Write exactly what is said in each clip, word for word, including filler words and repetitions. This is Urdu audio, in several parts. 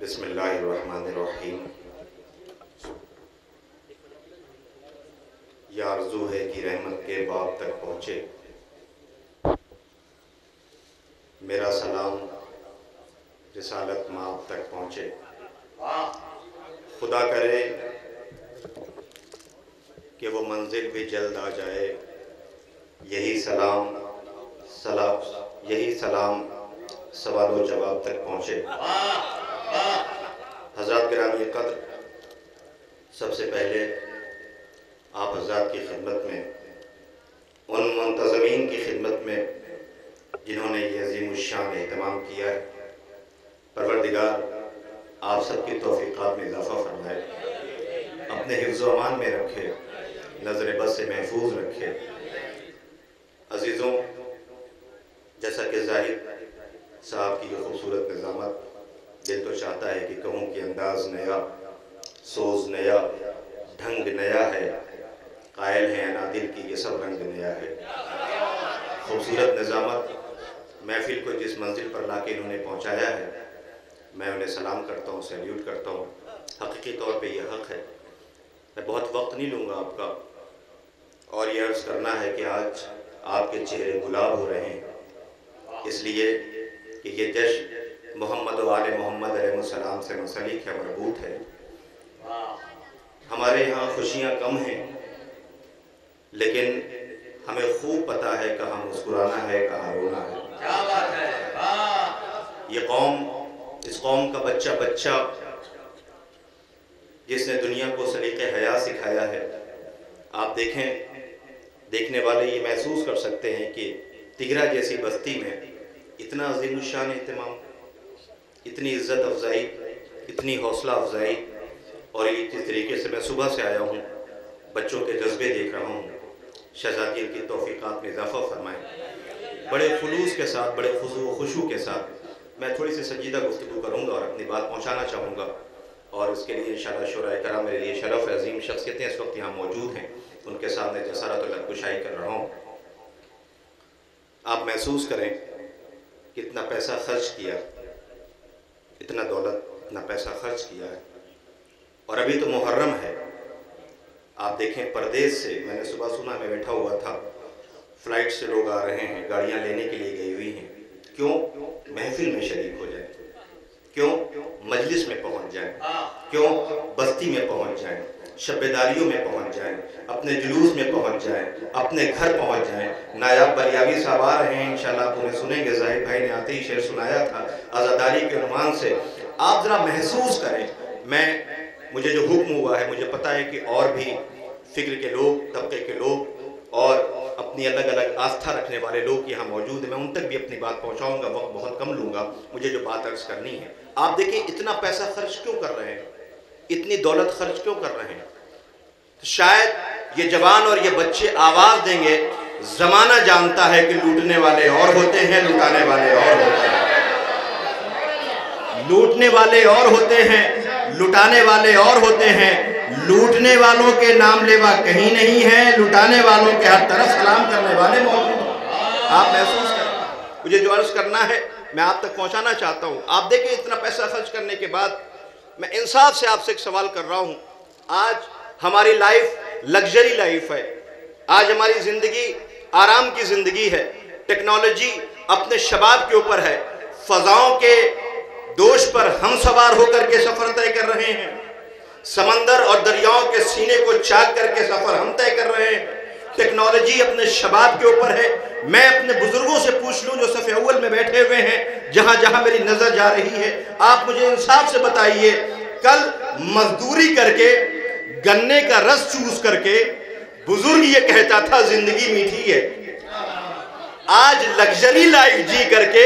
بسم اللہ الرحمن الرحیم۔ یہ آرزو ہے کہ رحمت کے باب تک پہنچے، میرا سلام رسالت مآب تک پہنچے۔ خدا کرے کہ وہ منزل بھی جلد آ جائے، یہی سلام سلام یہی سلام سوال و جواب تک پہنچے۔ حضرات گرامی قدر، سب سے پہلے آپ حضرات کی خدمت میں، ان منتظمین کی خدمت میں جنہوں نے یہ عظیم الشان اہتمام کیا ہے، پروردگار آپ سب کی توفیقات میں اضافہ فرمائے، اپنے حفظ و امان میں رکھے، نظر بد سے محفوظ رکھے۔ عزیزوں، جیسا کہ زاہد صاحب کی یہ خوبصورت نظامت، دل تو چاہتا ہے کہ کہوں کہ انداز نیا، سوز نیا، ڈھنگ نیا ہے، قائل ہیں انادل کی یہ سب رنگ نیا ہے۔ خوبصورت نظامت محفل کو جس منزل پر لا کے انہوں نے پہنچایا ہے، میں انہیں سلام کرتا ہوں، سیلیوٹ کرتا ہوں۔ حقیقی طور پہ یہ حق ہے۔ میں بہت وقت نہیں لوں گا آپ کا، اور یہ عرض کرنا ہے کہ آج آپ کے چہرے گلاب ہو رہے ہیں، اس لیے کہ یہ جشن محمد و آل محمد علیہ السلام سے منسلک ہے، مربوط ہے۔ ہمارے یہاں خوشیاں کم ہیں، لیکن ہمیں خوب پتہ ہے کہاں مسکرانا ہے، کہاں رونا ہے۔ یہ قوم، اس قوم کا بچہ بچہ جس نے دنیا کو سلیقہ حیا سکھایا ہے، آپ دیکھیں، دیکھنے والے یہ محسوس کر سکتے ہیں کہ تگرا جیسی بستی میں اتنا عظیم الشان اہتمام، اتنی عزت افزائی، اتنی حوصلہ افزائی، اور یہ جس طریقے سے میں صبح سے آیا ہوں، بچوں کے جذبے دیکھ رہا ہوں، شہزادی کی توفیقات میں اضافہ فرمائیں۔ بڑے خلوص کے ساتھ، بڑے خضوع و خشوع کے ساتھ میں تھوڑی سی سنجیدہ گفتگو کروں گا اور اپنی بات پہنچانا چاہوں گا، اور اس کے لیے انشاءاللہ شورائے کرام میرے لیے شرف ہے۔ عظیم شخصیتیں اس وقت یہاں موجود ہیں، ان کے سامنے جسارت و لبکشائی کر رہا ہوں۔ آپ محسوس کریں کتنا پیسہ خرچ کیا، اتنا دولت، اتنا پیسہ خرچ کیا ہے، اور ابھی تو محرم ہے۔ آپ دیکھیں پردیس سے، میں نے صبح سنا، میں بیٹھا ہوا تھا، فلائٹ سے لوگ آ رہے ہیں، گاڑیاں لینے کے لیے گئی ہوئی ہیں۔ کیوں؟ محفل میں شریک ہو جائیں، کیوں؟ مجلس میں پہنچ جائیں، کیوں؟ بستی میں پہنچ جائیں، شبیداریوں میں پہنچ جائیں، اپنے جلوس میں پہنچ جائیں، اپنے گھر پہنچ جائیں۔ نایاب بلیاوی صاحب آ رہے ہیں، انشاءاللہ آپ انہیں سنیں گے، زاہد بھائی نے آتے ہی شعر سنایا تھا عزاداری کے عنوان سے۔ آپ ذرا محسوس کریں، میں مجھے جو حکم ہوا ہے، مجھے پتا ہے کہ اور بھی فکر کے لوگ، طبقے کے لوگ اور اپنی الگ الگ آستھا رکھنے والے لوگ یہاں موجود ہیں، میں ان تک بھی اپنی بات پہنچاؤں گا، وقت بہت کم لوں گا، مجھے جو بات عرض کرنی ہے۔ آپ دیکھیں اتنا پیسہ خرچ کیوں کر رہے ہیں، اتنی دولت خرچ کیوں کر رہے ہیں؟ شاید یہ جوان اور یہ بچے آواز دیں گے، زمانہ جانتا ہے کہ لوٹنے والے اور ہوتے ہیں، لٹانے والے اور ہوتے ہیں، لوٹنے والے اور ہوتے ہیں، لٹانے والے اور ہوتے ہیں۔ لوٹنے والوں کے نام لیوا کہیں نہیں ہے، لٹانے والوں کے ہر طرف سلام کرنے والے موجود ہیں۔ آپ محسوس کریں، مجھے جو عرض کرنا ہے میں آپ تک پہنچانا چاہتا ہوں۔ آپ دیکھیں اتنا پیسہ خرچ کرنے کے بعد میں انصاف سے آپ سے ایک سوال کر رہا ہوں۔ آج ہماری لائف لگژری لائف ہے، آج ہماری زندگی آرام کی زندگی ہے، ٹیکنالوجی اپنے شباب کے اوپر ہے، فضاؤں کے دوش پر ہم سوار ہو کر کے سفر طے کر رہے ہیں، سمندر اور دریاؤں کے سینے کو چاک کر کے سفر ہم طے کر رہے ہیں۔ ٹیکنالوجی اپنے شباب کے اوپر ہے۔ میں اپنے بزرگوں سے پوچھ لوں جو صف اول میں بیٹھے ہوئے ہیں، جہاں جہاں میری نظر جا رہی ہے، آپ مجھے انصاف سے بتائیے، کل مزدوری کر کے، گنے کا رس چوس کر کے بزرگ یہ کہتا تھا زندگی میٹھی ہے۔ آج لگژری لائف جی کر کے،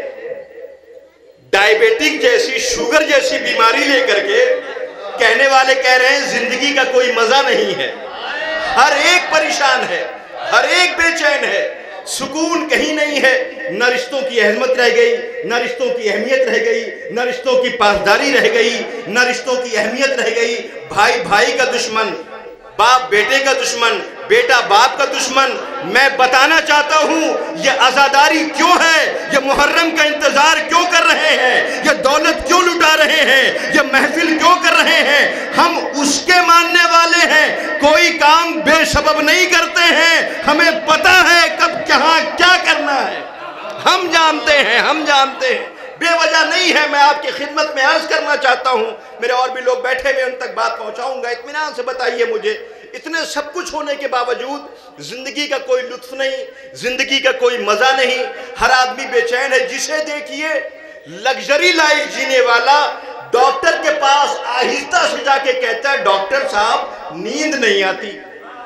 ڈائیبیٹک جیسی، شوگر جیسی بیماری لے کر کے کہنے والے کہہ رہے ہیں زندگی کا کوئی مزہ نہیں ہے۔ ہر ایک پریشان ہے، ہر ایک بے چین ہے، سکون کہیں نہیں ہے۔ نہ رشتوں کی اہمیت رہ گئی، نہ رشتوں کی اہمیت رہ گئی، نہ رشتوں کی پاسداری رہ گئی، نہ رشتوں کی اہمیت رہ گئی۔ بھائی بھائی کا دشمن، باپ بیٹے کا دشمن، بیٹا باپ کا دشمن۔ میں بتانا چاہتا ہوں یہ عزاداری کیوں ہے، یہ محرم کا انتظار کیوں کر رہے ہیں، یہ دولت کیوں لٹا رہے ہیں، یہ محفل کیوں کر رہے ہیں، ہم اس کے ماننے والے ہیں، کوئی کام بے سبب نہیں کرتے ہیں، ہمیں پتہ ہے کب کہاں کیا کرنا ہے، ہم جانتے ہیں ہم جانتے ہیں بے وجہ نہیں ہے۔ میں آپ کی خدمت میں عرض کرنا چاہتا ہوں، میرے اور بھی لوگ بیٹھے ہوئے ان تک بات پہنچاؤں گا، اطمینان سے بتائیے مجھے، اتنے سب کچھ ہونے کے باوجود زندگی کا کوئی لطف نہیں، زندگی کا کوئی مزہ نہیں، ہر آدمی بے چین ہے۔ جسے دیکھیے لگژری لائف جینے والا ڈاکٹر کے پاس آہستہ سے جا کے کہتا ہے ڈاکٹر صاحب نیند نہیں آتی،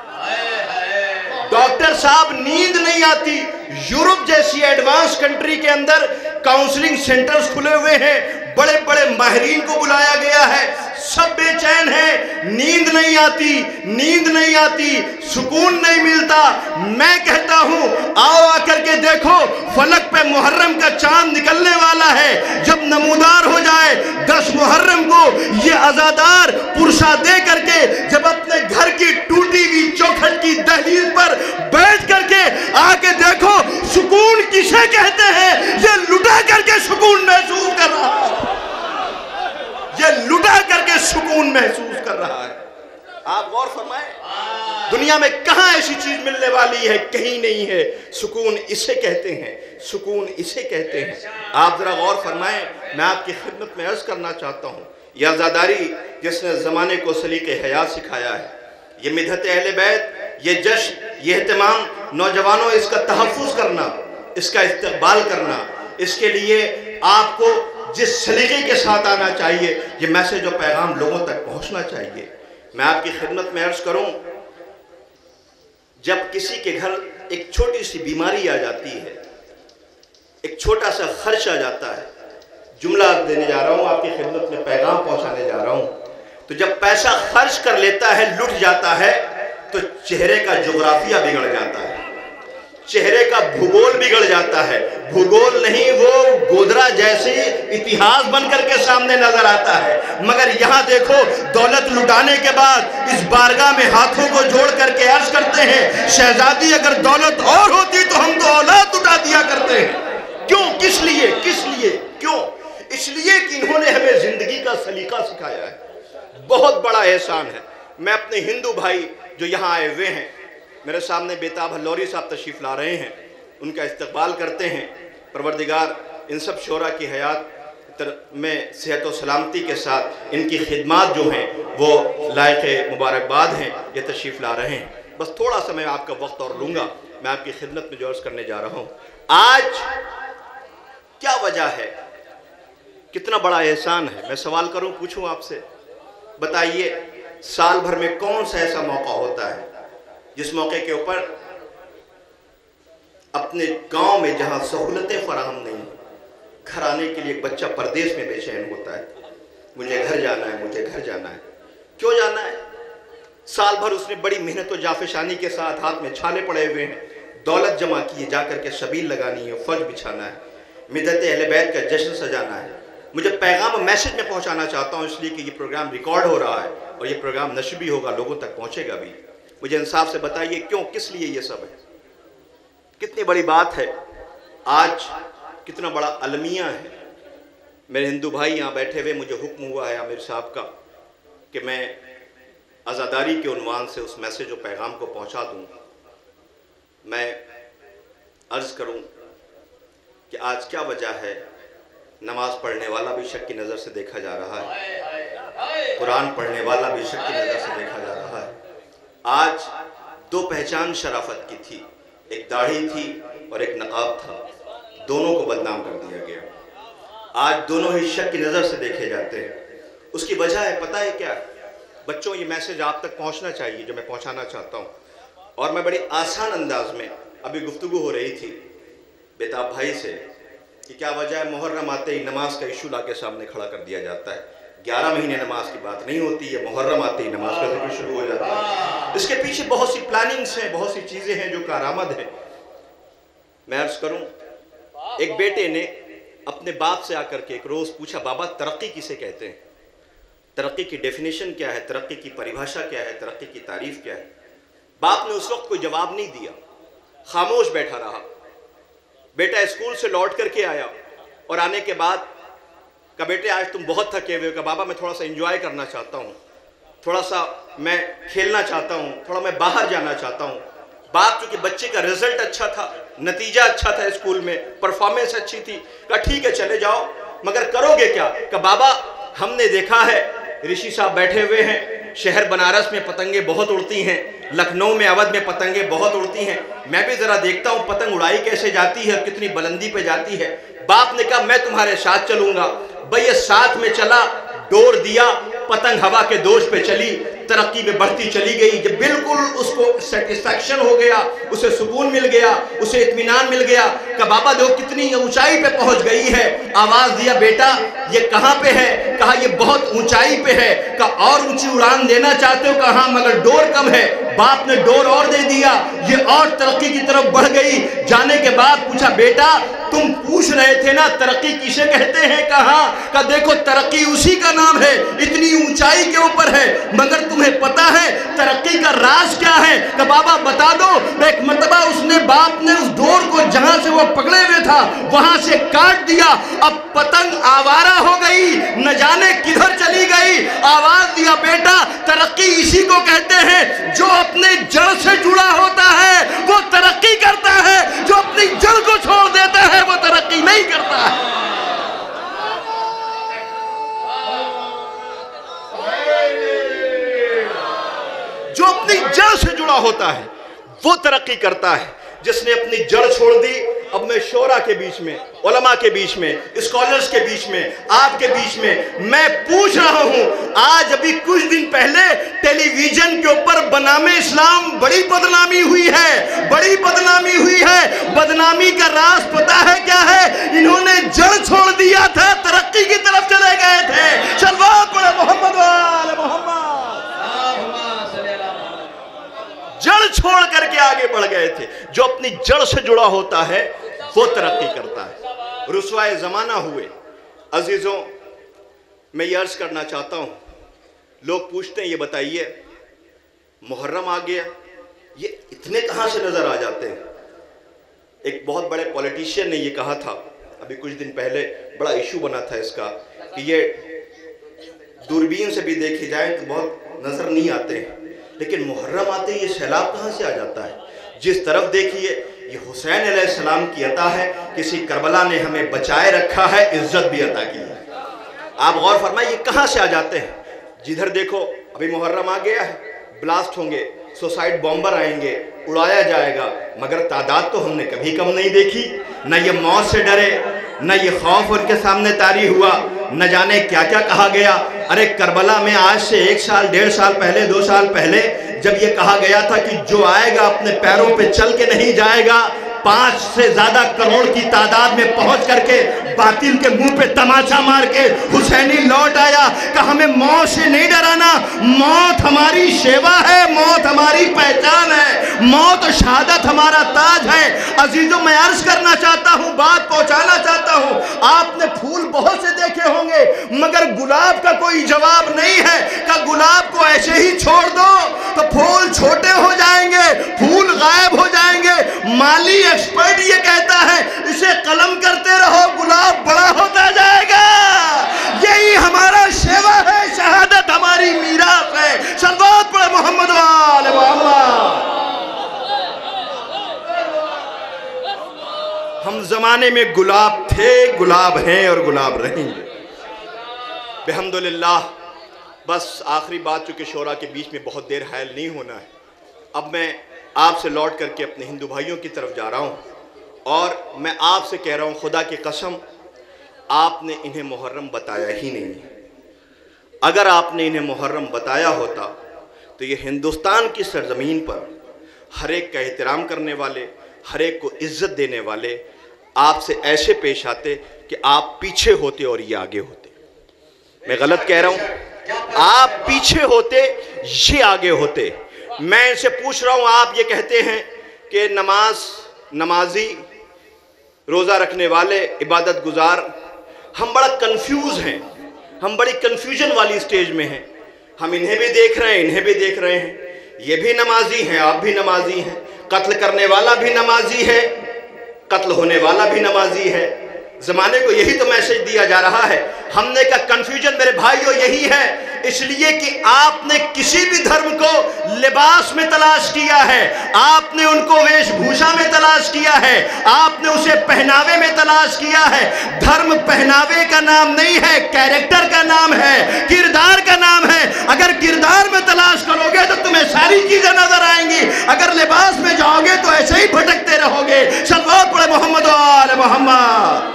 ڈاکٹر صاحب نیند نہیں آتی۔ یورپ جیسی ایڈوانس کنٹری کے اندر کاؤنسلنگ سینٹرز کھلے ہوئے ہیں، بڑے بڑے ماہرین کو بلایا گیا ہے، سب بے چین ہیں، نیند نہیں آتی، نیند نہیں آتی، سکون نہیں ملتا۔ میں کہتا ہوں آؤ آ کر کے دیکھو، فلک پہ محرم کا چاند نکلنے والا ہے، جب نمودار ہو جائے دس محرم کو یہ عزادار پرسہ دے کر کے جب اپنے گھر کی ٹوٹی ہوئی چوکھٹ کی دہلیز پر بیٹھ کر کے آ کے دیکھو سکون کسے کہتے ہیں، یہ لٹا کر کے سکون محسوس کر رہا ہے، یہ لٹا کر کے سکون محسوس کر رہا ہے۔ آپ غور فرمائیں، دنیا میں کہاں ایسی چیز ملنے والی ہے، کہیں نہیں ہے۔ سکون اسے کہتے ہیں، سکون اسے کہتے ہیں۔ آپ ذرا غور فرمائیں، میں آپ کی خدمت میں عرض کرنا چاہتا ہوں، یہ عزاداری جس نے زمانے کو سلیق حیات سکھایا ہے، یہ مدحت اہل بیت، یہ جشن، یہ اہتمام، نوجوانوں اس کا تحفظ کرنا، اس کا استقبال کرنا، اس کے لیے آپ کو جس سلیقے کے ساتھ آنا چاہیے، یہ میسیج و پیغام لوگوں تک پہنچنا چاہیے۔ میں آپ کی خدمت میں عرض کروں، جب کسی کے گھر ایک چھوٹی سی بیماری آ جاتی ہے، ایک چھوٹا سا خرچ آ جاتا ہے، جملہ دینے جا رہا ہوں، آپ کی خدمت میں پیغام پہنچانے جا رہا ہوں، تو جب پیسہ خرچ کر لیتا ہے، لٹ جاتا ہے، تو چہرے کا جغرافیہ بگڑ جاتا ہے، چہرے کا بھگول بگڑ جاتا ہے۔ بھگول نہیں، وہ گودرا جیسے اتہاس بن کر کے سامنے نظر آتا ہے۔ مگر یہاں دیکھو، دولت لٹانے کے بعد اس بارگاہ میں ہاتھوں کو جوڑ کر کے عرض کرتے ہیں، شہزادی اگر دولت اور ہوتی تو ہم تو اولاد لٹا دیا کرتے ہیں۔ کیوں؟ کس لیے؟ کس لیے؟ کیوں؟ اس لیے کہ انہوں نے ہمیں زندگی کا سلیقہ سکھایا ہے۔ بہت بڑا احسان ہے۔ میں اپنے ہندو بھائی جو یہاں آئے ہوئے ہیں، میرے سامنے بیتاب ہلوری صاحب تشریف لا رہے ہیں، ان کا استقبال کرتے ہیں۔ پروردگار ان سب شعراء کی حیات میں صحت و سلامتی کے ساتھ ان کی خدمات جو ہیں وہ لائق مبارکباد ہیں، یہ تشریف لا رہے ہیں۔ بس تھوڑا سا میں آپ کا وقت اور لوں گا، میں آپ کی خدمت میں جو عرض کرنے جا رہا ہوں۔ آج کیا وجہ ہے؟ کتنا بڑا احسان ہے؟ میں سوال کروں، پوچھوں آپ سے، بتائیے سال بھر میں کون سا ایسا موقع ہوتا ہے جس موقع کے اوپر اپنے گاؤں میں جہاں سہولتیں فراہم نہیں، گھر آنے کے لیے ایک بچہ پردیس میں بے چین ہوتا ہے، مجھے گھر جانا ہے، مجھے گھر جانا ہے۔ کیوں جانا ہے؟ سال بھر اس نے بڑی محنت و جافشانی کے ساتھ ہاتھ میں چھالے پڑے ہوئے ہیں، دولت جمع کی ہے، جا کر کے شبیل لگانی ہے، فرش بچھانا ہے، مدحت اہل بیت کا جشن سجانا ہے۔ مجھے پیغام میسیج میں پہنچانا چاہتا ہوں، اس لیے کہ یہ پروگرام ریکارڈ ہو رہا ہے اور یہ پروگرام نشر بھی ہوگا، لوگوں تک پہنچے گا بھی۔ مجھے انصاف سے بتائیے کیوں، کس لیے یہ سب ہے؟ کتنی بڑی بات ہے، آج کتنا بڑا المیہ ہے۔ میرے ہندو بھائی یہاں بیٹھے ہوئے، مجھے حکم ہوا ہے امیر صاحب کا کہ میں عزاداری کے عنوان سے اس میسیج و پیغام کو پہنچا دوں۔ میں عرض کروں کہ آج کیا وجہ ہے؟ نماز پڑھنے والا بھی شک کی نظر سے دیکھا جا رہا ہے، قرآن پڑھنے والا بھی شک کی نظر سے دیکھا جا رہا ہے۔ آج دو پہچان شرافت کی تھی، ایک داڑھی تھی اور ایک نقاب تھا، دونوں کو بدنام کر دیا گیا۔ آج دونوں ہی شک کی نظر سے دیکھے جاتے ہیں۔ اس کی وجہ ہے، پتہ ہے کیا؟ بچوں، یہ میسیج آپ تک پہنچنا چاہیے جو میں پہنچانا چاہتا ہوں، اور میں بڑی آسان انداز میں، ابھی گفتگو ہو رہی تھی بیتاب بھائی سے کہ کیا وجہ ہے محرم آتے ہی نماز کا ایشو لا کے سامنے کھڑا کر دیا جاتا ہے۔ گیارہ مہینے نماز کی بات نہیں ہوتی ہے، محرم آتے ہی نماز کا ذکر شروع ہو جاتا ہے۔ اس کے پیچھے بہت سی پلاننگز ہیں، بہت سی چیزیں ہیں جو کارآمد ہیں۔ میں عرض کروں، ایک بیٹے نے اپنے باپ سے آ کر کے ایک روز پوچھا، بابا ترقی کسے کہتے ہیں؟ ترقی کی ڈیفینیشن کیا ہے؟ ترقی کی پریبھاشا کیا ہے؟ ترقی کی تعریف کیا ہے؟ باپ نے اس وقت کوئی جواب نہیں دیا، خاموش بیٹھا رہا۔ بیٹا اسکول سے لوٹ کر کے آیا اور آنے کے بعد کہ بیٹے آج تم بہت تھکے ہوئے ہو، کہ بابا میں تھوڑا سا انجوائے کرنا چاہتا ہوں، تھوڑا سا میں کھیلنا چاہتا ہوں، تھوڑا میں باہر جانا چاہتا ہوں۔ باپ چونکہ بچے کا رزلٹ اچھا تھا، نتیجہ اچھا تھا اسکول میں، پرفارمنس اچھی تھی، کہا ٹھیک ہے چلے جاؤ، مگر کرو گے کیا؟ کہ بابا ہم نے دیکھا ہے رشی صاحب بیٹھے ہوئے ہیں، شہر بنارس میں پتنگیں بہت اڑتی ہیں، لکھنؤ میں اودھ میں پتنگیں بہت اڑتی ہیں، میں بھی ذرا دیکھتا ہوں پتنگ اڑائی کیسے جاتی ہے اور کتنی بلندی پہ جاتی ہے۔ باپ نے کہا میں تمہارے ساتھ چلوں گا۔ بھئی یہ ساتھ میں چلا، ڈور دیا، پتنگ ہوا کے دوش پہ چلی، ترقی میں بڑھتی چلی گئی۔ جب بالکل اس کو سیٹسفیکشن ہو گیا، اسے سکون مل گیا، اسے اطمینان مل گیا کہ بابا دیکھو کتنی اونچائی پہ پہنچ گئی ہے، آواز دیا بیٹا یہ کہاں پہ ہے؟ کہا یہ بہت اونچائی پہ ہے۔ کہا اور اونچی اڑان دینا چاہتے ہو؟ کہا ہاں مگر ڈور کم ہے۔ باپ نے ڈور اور دے دیا، یہ اور ترقی کی طرف بڑھ گئی۔ جانے کے بعد پوچھا بیٹا تم پوچھ رہے تھے نا ترقی کسے کہتے ہیں؟ کہا کہ دیکھو ترقی اسی کا نام ہے، اتنی اونچائی کے اوپر ہے، مگر تمہیں پتا ہے ترقی کا راز کیا ہے؟ کہ بابا بتا دو۔ ایک مرتبہ اس نے باپ نے اس ڈور کو جہاں سے وہ پکڑے ہوئے تھا وہاں سے کاٹ دیا، اب پتنگ آوارہ ہو گئی، نہ جانے کدھر چلی گئی۔ آواز دیا بیٹا ترقی اسی کو کہتے ہیں جو اپنے جڑ سے جڑا ہوتا ہے وہ ترقی کرتا ہے، جو اپنی جڑ کو چھوڑ دیتا ہے وہ ترقی نہیں کرتا ہے۔ جو اپنی جڑ سے جڑا ہوتا ہے وہ ترقی کرتا ہے۔ جس نے اپنی جڑ چھوڑ دی، اب میں شورا کے بیچ میں، علماء کے بیچ میں، اسکالرز کے بیچ میں، آپ کے بیچ میں میں پوچھ رہا ہوں، آج ابھی کچھ دن پہلے ٹیلی ویژن کے اوپر بنام اسلام بڑی بدنامی ہوئی ہے، بڑی بدنامی ہوئی ہے۔ بدنامی کا راز پتا ہے کیا ہے؟ انہوں نے جڑ چھوڑ دیا تھا، ترقی کی طرف چلے گئے تھے۔ صلوات پڑھے محمد وآل محمد۔ جڑ چھوڑ کر کے آگے بڑھ گئے تھے۔ جو اپنی جڑ سے جڑا ہوتا ہے وہ ترقی کرتا ہے۔ رسوائے زمانہ ہوئے۔ عزیزوں میں یہ عرض کرنا چاہتا ہوں، لوگ پوچھتے ہیں یہ بتائیے محرم آ گیا، یہ اتنے کہاں سے نظر آ جاتے ہیں؟ ایک بہت بڑے پولیٹیشین نے یہ کہا تھا ابھی کچھ دن پہلے، بڑا ایشو بنا تھا اس کا کہ یہ دوربین سے بھی دیکھے جائیں تو بہت نظر نہیں آتے ہیں، لیکن محرم آتے یہ سیلاب کہاں سے آ جاتا ہے؟ جس طرف دیکھیے یہ حسین علیہ السلام کی عطا ہے، کسی کربلا نے ہمیں بچائے رکھا ہے، عزت بھی عطا کی ہے۔ آپ غور فرمائیں یہ کہاں سے آ جاتے ہیں؟ جدھر دیکھو ابھی محرم آ گیا ہے، بلاسٹ ہوں گے، سوسائڈ بومبر آئیں گے، اڑایا جائے گا، مگر تعداد تو ہم نے کبھی کم نہیں دیکھی۔ نہ یہ موت سے ڈرے، نہ یہ خوف ان کے سامنے طاری ہوا، نہ جانے کیا کیا کہا گیا۔ ارے کربلا میں آج سے ایک سال ڈیڑھ سال پہلے دو سال پہلے جب یہ کہا گیا تھا کہ جو آئے گا اپنے پیروں پہ چل کے نہیں جائے گا، پانچ سے زیادہ کروڑ کی تعداد میں پہنچ کر کے باطل کے منہ پہ تماچا مار کے حسینی لوٹ آیا کہ ہمیں موت سے نہیں ڈرانا، موت ہماری شیوا ہے، موت ہماری پہچان ہے، موت و شہادت ہمارا تاج ہے۔ عزیزوں میں عرض کرنا چاہتا ہوں، بات پہنچانا چاہتا ہوں، آپ نے پھول بہت سے دیکھے ہوں گے مگر گلاب کا کوئی جواب نہیں ہے کہ گلاب کو ایسے ہی چھوڑ دو تو پھول چھوٹے ہو جائیں گے، پھول غائب ہو جائیں گے۔ مالی ایکسپرٹ یہ کہتا ہے اسے قلم کرتے رہو گلاب بڑا ہوتا جائے گا۔ یہی ہمارا شیوا ہے، شہادت ہماری میراث ہے۔ صلوات پڑھے محمد وآل محمد۔ ہم زمانے میں گلاب تھے، گلاب ہیں اور گلاب رہیں گے بحمدللہ۔ بس آخری بات، چونکہ شورا کے بیچ میں بہت دیر حائل نہیں ہونا ہے، اب میں آپ سے لوٹ کر کے اپنے ہندو بھائیوں کی طرف جا رہا ہوں اور میں آپ سے کہہ رہا ہوں خدا کی قسم آپ نے انہیں محرم بتایا ہی نہیں۔ اگر آپ نے انہیں محرم بتایا ہوتا تو یہ ہندوستان کی سرزمین پر ہر ایک کا احترام کرنے والے، ہر ایک کو عزت دینے والے آپ سے ایسے پیش آتے کہ آپ پیچھے ہوتے اور یہ آگے ہوتے۔ میں غلط کہہ رہا ہوں؟ آپ پیچھے ہوتے، یہ آگے ہوتے۔ میں ان سے پوچھ رہا ہوں، آپ یہ کہتے ہیں کہ نماز، نمازی، روزہ رکھنے والے، عبادت گزار، ہم بڑا کنفیوز ہیں، ہم بڑی کنفیوژن والی سٹیج میں ہیں۔ ہم انہیں بھی دیکھ رہے ہیں، انہیں بھی دیکھ رہے ہیں، یہ بھی نمازی ہیں، آپ بھی نمازی ہیں، قتل کرنے والا بھی نمازی ہے، قتل ہونے والا بھی نمازی ہے۔ زمانے کو یہی تو میسج دیا جا رہا ہے ہم نے کہا کنفیوژن میرے بھائیوں یہی ہے، اس لیے کہ آپ نے کسی بھی دھرم کو لباس میں تلاش کیا ہے، آپ نے ان کو ویش بھوشا میں تلاش کیا ہے، آپ نے اسے پہناوے میں تلاش کیا ہے۔ دھرم پہناوے کا نام نہیں ہے، کیریکٹر کا نام ہے، کردار کا نام ہے۔ اگر کردار میں تلاش کرو گے تو تمہیں ساری چیزیں نظر آئیں گی، اگر لباس میں جاؤ گے تو ایسے ہی بھٹکتے رہو گے۔ صلوات پڑھے محمد و آل محمد۔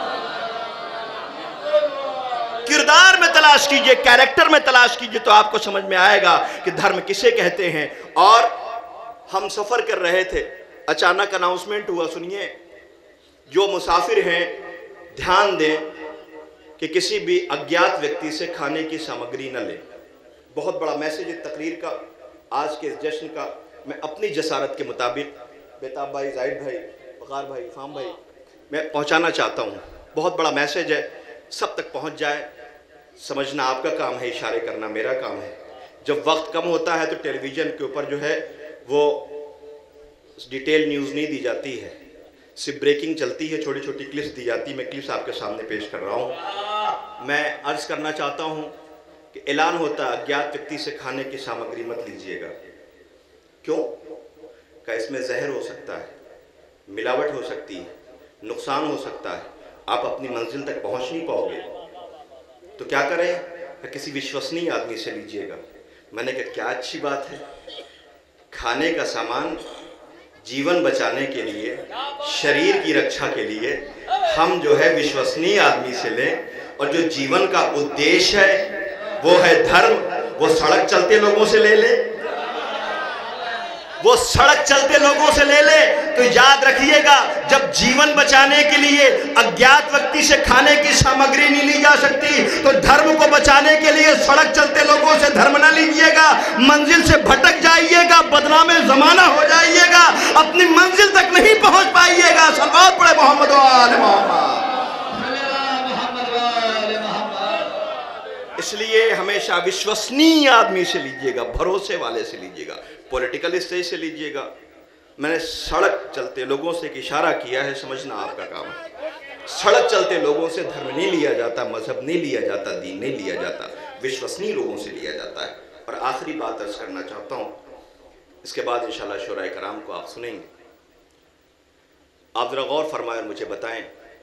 کردار میں تلاش کیجئے، کیریکٹر میں تلاش کیجئے تو آپ کو سمجھ میں آئے گا کہ دھرم کسے کہتے ہیں۔ اور ہم سفر کر رہے تھے، اچانک اناؤنسمنٹ ہوا، سنیے، جو مسافر ہیں دھیان دیں کہ کسی بھی اگیات ویکتی سے کھانے کی سامگری نہ لیں۔ بہت بڑا میسیج ہے تقریر کا، آج کے اس جشن کا۔ میں اپنی جسارت کے مطابق بیتاب بھائی، زائد بھائی، وقار بھائی، فام بھائی، میں پہنچانا چاہتا ہوں۔ بہت بڑا میسیج ہے، سب تک پہنچ جائے۔ سمجھنا آپ کا کام ہے، اشارے کرنا میرا کام ہے۔ جب وقت کم ہوتا ہے تو ٹیلی ویژن کے اوپر جو ہے وہ ڈیٹیل نیوز نہیں دی جاتی ہے، صرف بریکنگ چلتی ہے، چھوٹی چھوٹی کلپس دی جاتی ہے۔ میں کلپس آپ کے سامنے پیش کر رہا ہوں۔ میں عرض کرنا چاہتا ہوں کہ اعلان ہوتا ہے اگیات ویکتی سے کھانے کی سامگری مت لیجئے گا۔ کیوں؟ کہ اس میں زہر ہو سکتا ہے، ملاوٹ ہو سکتی ہے، نقصان ہو سکتا ہے، آپ اپنی منزل تک پہنچ نہیں پاؤ گے۔ تو کیا کریں؟ کہ کسی وشوسنی آدمی سے لیجئے گا۔ میں نے کہا کیا اچھی بات ہے، کھانے کا سامان جیون بچانے کے لیے، شریر کی رکشا کے لیے ہم جو ہے وشوسنی آدمی سے لیں، اور جو جیون کا ادیش ہے وہ ہے دھرم، وہ سڑک چلتے لوگوں سے لے لیں، وہ سڑک چلتے لوگوں سے لے لے۔ تو یاد رکھیے گا، جب جیون بچانے کے لیے اگیات ویکتی سے کھانے کی سامگری نہیں لی جا سکتی تو دھرم کو بچانے کے لیے سڑک چلتے لوگوں سے دھرم نہ لیجئے گا، منزل سے بھٹک جائیے گا، بدنام زمانہ ہو جائیے گا، اپنی منزل تک نہیں پہنچ پائیے گا۔ صلوات پڑھے محمد و آل محمد۔ اس لیے ہمیشہ وشوسنی آدمی سے لیجئے گا، بھروسے والے سے لیجئے گا، پولیٹیکل اسٹیج سے لیجئے گا۔ میں نے سڑک چلتے لوگوں سے ایک اشارہ کیا ہے، سمجھنا آپ کا کام ہے۔ سڑک چلتے لوگوں سے دھرم نہیں لیا جاتا، مذہب نہیں لیا جاتا، دین نہیں لیا جاتا، وشوسنی لوگوں سے لیا جاتا ہے۔ اور آخری بات عرض کرنا چاہتا ہوں، اس کے بعد انشاءاللہ شورائے کرام کو آپ سنیں گے۔ آپ ذرا غور فرمائیں اور مجھے بتائیں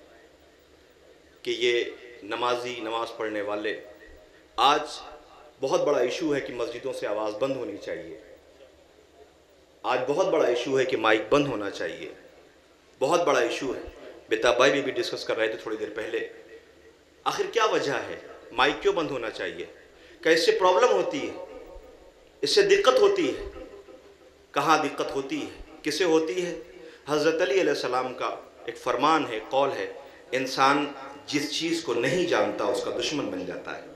کہ یہ نمازی، نماز پڑھنے والے، آج بہت بڑا ایشو ہے کہ مسجدوں سے آواز بند ہونی چاہیے، آج بہت بڑا ایشو ہے کہ مائک بند ہونا چاہیے، بہت بڑا ایشو ہے۔ بیتاب بھائی بھی بھی ڈسکس کر رہے تھے تھوڑی دیر پہلے، آخر کیا وجہ ہے، مائک کیوں بند ہونا چاہیے؟ کہ اس سے پرابلم ہوتی ہے، اس سے دقت ہوتی ہے۔ کہاں دقت ہوتی ہے، کسے ہوتی ہے؟ حضرت علی علیہ السلام کا ایک فرمان ہے، قول ہے، انسان جس چیز کو نہیں جانتا اس کا دشمن بن جاتا ہے۔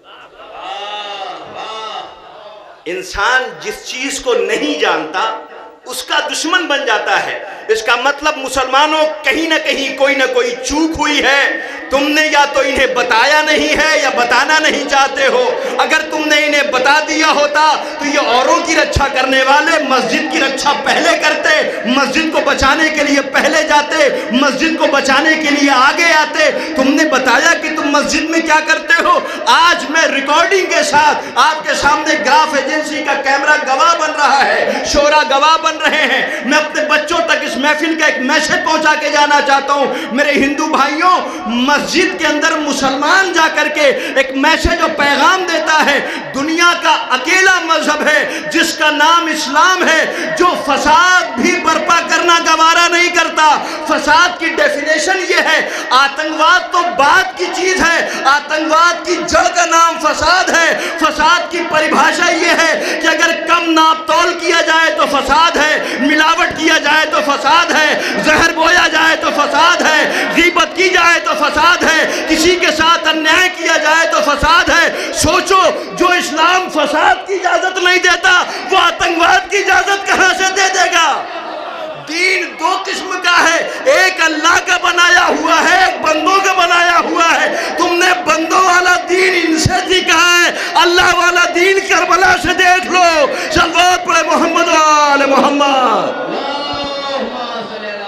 انسان جس چیز کو نہیں جانتا اس کا دشمن بن جاتا ہے۔ اس کا مطلب مسلمانوں کہیں نہ کہیں کوئی نہ کوئی چوک ہوئی ہے، تم نے یا تو انہیں بتایا نہیں ہے یا بتانا نہیں چاہتے ہو۔ اگر تم نے انہیں بتا دیا ہوتا تو یہ اوروں کی رکشا کرنے والے مسجد کی رکشا پہلے کرتے، مسجد کو بچانے کے لیے پہلے جاتے، مسجد کو بچانے کے لیے آگے آتے۔ تم نے بتایا کہ تم مسجد میں کیا کرتے ہو۔ آج میں ریکارڈنگ کے ساتھ آپ کے سامنے گراف ایجنسی کا کیمرہ گواہ بن رہا ہے، شورا گواہ بن رہے ہیں۔ میں اپنے بچوں تک اس محفل کا ایک میسج پہنچا کے جانا چاہتا ہوں، میرے ہندو بھائیوں، مسجد کے اندر مسلمان جا کر کے ایک میسج اور پیغام دیتا ہے، دنیا کا اکیلا مذہب ہے جس کا نام اسلام ہے، جو فساد بھی برپا کرنا گوارا نہیں کرتا۔ فساد کی ڈیفینیشن یہ ہے، آتنگواد تو بات کی چیز ہے، آتنگواد کی جڑ کا نام فساد ہے۔ فساد کی پریبھاشا یہ ہے کہ اگر کم ناپ تول کیا جائے تو فساد ہے، ملاوٹ کیا جائے تو فساد ہے، زہر بویا جائے تو فساد ہے، غیبت کی جائے تو فساد ہے، کسی کے ساتھ انیائے کیا جائے تو فساد ہے۔ سوچو، جو اسلام فساد کی اجازت نہیں دیتا وہ آتنگواد کی اجازت کہاں سے دے دے گا؟ دین دو قسم کا ہے، ایک اللہ کا بنایا ہوا ہے، ایک بندوں کا بنایا ہوا ہے۔ تم نے بندوں والا دین ان سے سیکھا ہے، اللہ والا دین کربلا سے دیکھ لو۔ صلوات پڑھے محمد و آل محمد۔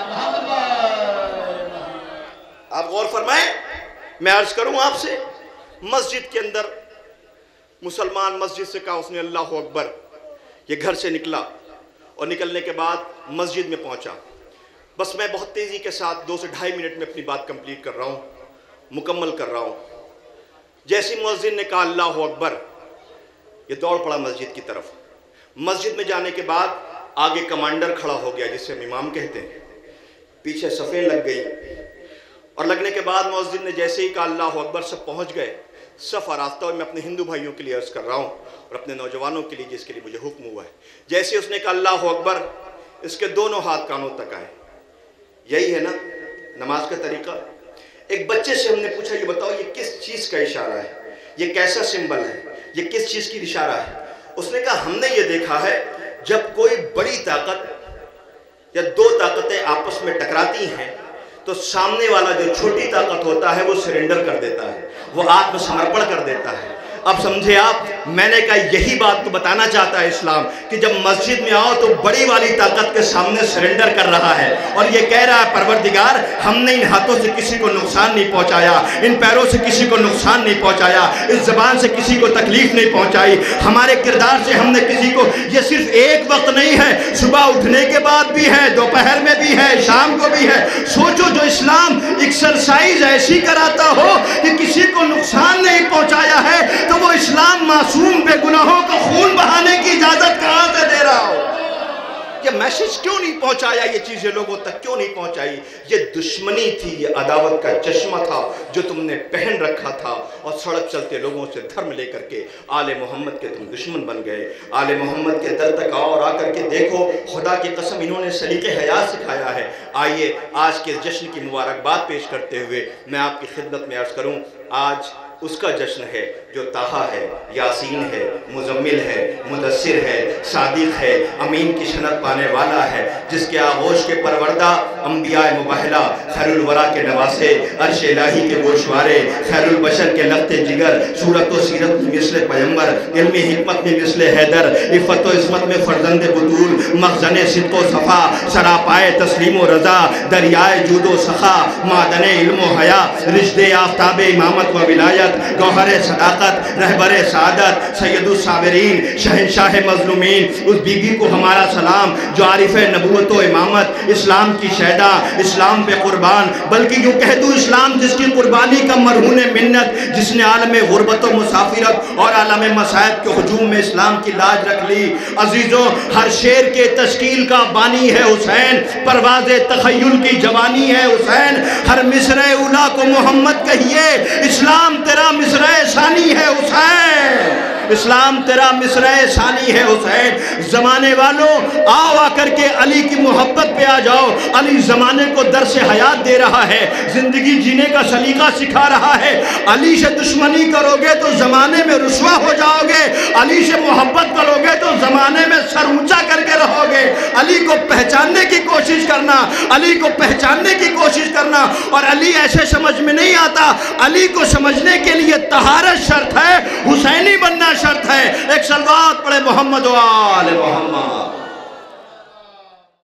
آپ غور فرمائیں، میں عرض کروں آپ سے، مسجد کے اندر مسلمان مسجد سے کہا اس نے اللہ اکبر. یہ گھر سے نکلا اور نکلنے کے بعد مسجد میں پہنچا. بس میں بہت تیزی کے ساتھ دو سے ڈھائی منٹ میں اپنی بات کمپلیٹ کر رہا ہوں, مکمل کر رہا ہوں. جیسے مؤذن نے کہا اللہ اکبر, یہ دوڑ پڑا مسجد کی طرف. مسجد میں جانے کے بعد آگے کمانڈر کھڑا ہو گیا جسے ہم امام کہتے ہیں, پیچھے صفیں لگ گئی, اور لگنے کے بعد مؤذن نے جیسے ہی کہا اللہ اکبر سب پہنچ گئے. صف آراستہ ہوئے, میں اپنے ہندو بھائیوں کے لیے عرض کر رہا ہوں اور اپنے نوجوانوں کے لیے جس کے لیے مجھے حکم ہوا ہے. جیسے اس نے کہا اللہ اکبر, اس کے دونوں ہاتھ کانوں تک آئے. یہی ہے نا نماز کا طریقہ. ایک بچے سے ہم نے پوچھا یہ بتاؤ یہ کس چیز کا اشارہ ہے, یہ کیسا سمبل ہے, یہ کس چیز کی اشارہ ہے؟ اس نے کہا ہم نے یہ دیکھا ہے جب کوئی بڑی طاقت یا دو طاقتیں آپس میں ٹکراتی ہیں تو سامنے والا جو چھوٹی طاقت ہوتا ہے وہ سرنڈر کر دیتا ہے, وہ آتم سمرپن کر دیتا ہے. اب سمجھے آپ, میں نے کہا یہی بات تو بتانا چاہتا ہے اسلام کہ جب مسجد میں آؤ تو بڑی والی طاقت کے سامنے سرنڈر کر رہا ہے اور یہ کہہ رہا ہے پروردگار ہم نے ان ہاتھوں سے کسی کو نقصان نہیں پہنچایا, ان پیروں سے کسی کو نقصان نہیں پہنچایا, اس زبان سے کسی کو تکلیف نہیں پہنچائی, ہمارے کردار سے ہم نے کسی کو, یہ صرف ایک وقت نہیں ہے, صبح اٹھنے کے بعد بھی ہے, دوپہر میں بھی ہے, شام کو بھی ہے. سوچو جو اسلام ایکسرسائز ایسی کراتا ہو کہ کسی کو نقصان نہیں پہنچایا ہے تو وہ اسلام معصوم بے گناہوں کا خون بہانے کی اجازت کہاں سے دے رہا ہو؟ یہ میسج کیوں نہیں پہنچایا, یہ چیزیں لوگوں تک کیوں نہیں پہنچائی؟ یہ دشمنی تھی, یہ عداوت کا چشمہ تھا جو تم نے پہن رکھا تھا, اور سڑک چلتے لوگوں سے دھرم لے کر کے آل محمد کے تم دشمن بن گئے. آل محمد کے در تک آؤ اور آ کر کے دیکھو, خدا کی قسم انہوں نے سلیقہ حیات سکھایا ہے. آئیے آج کے جشن کی مبارکباد پیش کرتے ہوئے میں آپ کی خدمت میں عرض کروں, آج اس کا جشن ہے جو طٰہٰ ہے, یاسین ہے, مزمل ہے, مدثر ہے, صادق ہے, امین کی شنت پانے والا ہے, جس کے آغوش کے پروردہ انبیاء مباہلہ, خیر الورا کے نواسے, عرش الہی کے گوشوارے, خیر البشر کے لخت جگر, صورت و سیرت میں مثل پیمبر, علم حکمت میں مثل حیدر, عفت و عصمت میں فرزند بطول, مخزن صدق و صفا, سراپائے تسلیم و رضا, دریائے جود و سخا, معدن علم و حیا, رشد آفتاب امامت و ولایت, گوہر صداقت, رہبر سعادت, سید الصابرین, شہنشاہ مظلومین, اس بی بی کو ہمارا سلام جو عارف نبوت و امامت, اسلام کی شہدہ, اسلام پہ قربان, بلکہ یوں کہہ دوں اسلام جس کی قربانی کا مرہون منت, جس نے عالم غربت و مسافرت اور عالم مصائب کے ہجوم میں اسلام کی لاج رکھ لی. عزیزوں, ہر شعر کے تشکیل کا بانی ہے حسین, پرواز تخیل کی جوانی ہے حسین, ہر مصرع اولا کو محمد کہیے, اسلام تیرا مصرع ثانی ہے حسین, اسلام تیرا مصرع ثانی ہے حسین. زمانے والوں آؤ آ کر کے علی کی محبت پہ آ جاؤ. علی زمانے کو درس حیات دے رہا ہے, زندگی جینے کا سلیقہ سکھا رہا ہے. علی سے دشمنی کرو گے تو زمانے میں رسوا ہو جاؤ گے, علی سے محبت کرو گے تو زمانے میں سر اونچا کر کے رہو گے. علی کو پہچاننے کی کوشش کرنا, علی کو پہچاننے کی کوشش کرنا. اور علی ایسے سمجھ میں نہیں آتا, علی کو سمجھنے کے لیے طہارت شرط ہے, حسینی بننا شرط ہے. ایک صلوات پڑھے محمد و آل محمد.